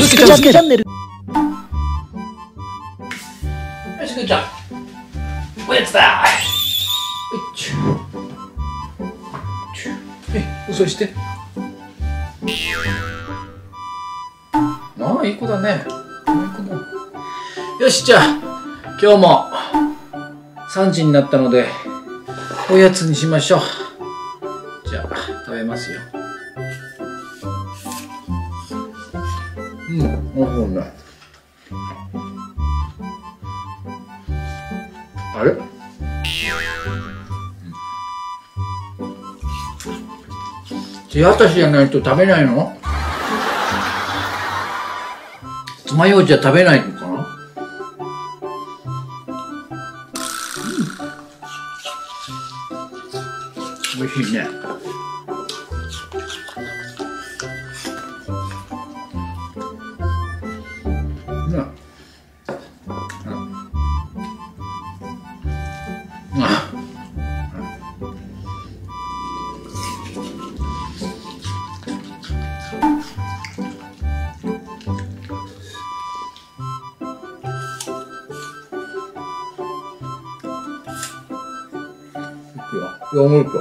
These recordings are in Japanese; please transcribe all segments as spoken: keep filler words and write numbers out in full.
すけチャンネル。よし、くーちゃん。おやつだ。はいちゅちゅえ、嘘して。ああ、いい子だね。いい子だ。よし、じゃあ、今日もさんじになったので、おやつにしましょう。じゃあ、食べますよ。うん、おいしいね。あれ？手渡しじゃないと食べないの？爪楊枝じゃ食べないのかな？うん、おいしいね。ヨーグルト。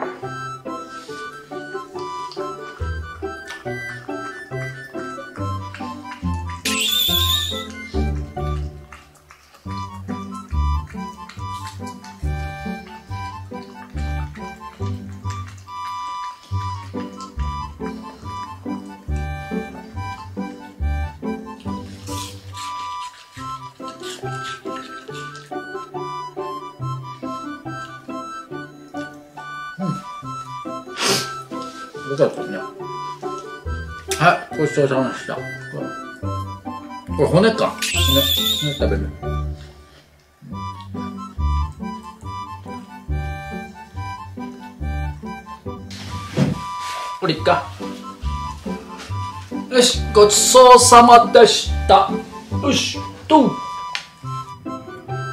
よかったね。はい、ごちそうさまでした。これ骨か。骨、骨食べる。これいっか。よし、ごちそうさまでした。よし、と。はい、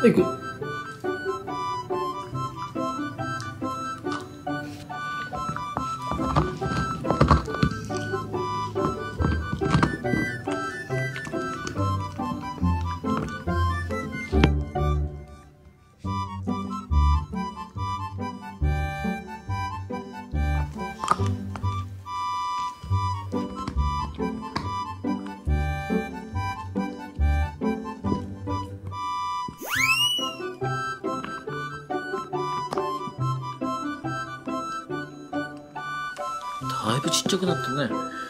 行く。だいぶちっちゃくなったね。